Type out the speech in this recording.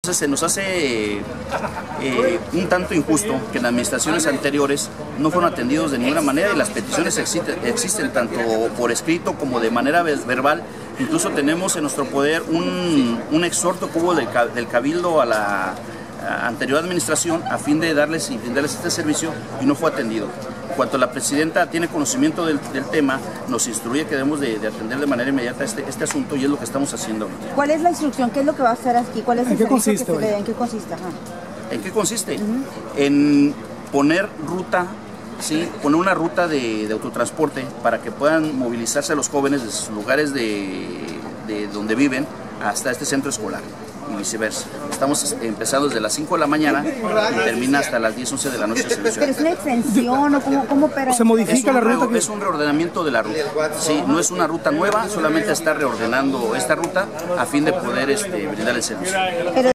Entonces se nos hace un tanto injusto que en administraciones anteriores no fueron atendidos de ninguna manera y las peticiones existen tanto por escrito como de manera verbal. Incluso tenemos en nuestro poder un exhorto que hubo del Cabildo a la anterior administración a fin de darles y brindarles este servicio y no fue atendido. En cuanto la presidenta tiene conocimiento del tema, nos instruye que debemos de atender de manera inmediata este asunto y es lo que estamos haciendo. ¿Cuál es la instrucción? ¿Qué es lo que va a hacer aquí? ¿Cuál es el servicio que se le da? ¿En qué consiste? ¿En qué consiste? En poner ruta, ¿sí? Poner una ruta de autotransporte para que puedan movilizarse a los jóvenes de sus lugares de donde viven hasta este centro escolar y viceversa. Estamos empezando desde las 5 de la mañana y termina hasta las 10, 11 de la noche. ¿Pero es una extensión o cómo opera? ¿Se modifica la ruta? Es un reordenamiento de la ruta. Sí, no es una ruta nueva, solamente está reordenando esta ruta a fin de poder brindar el servicio.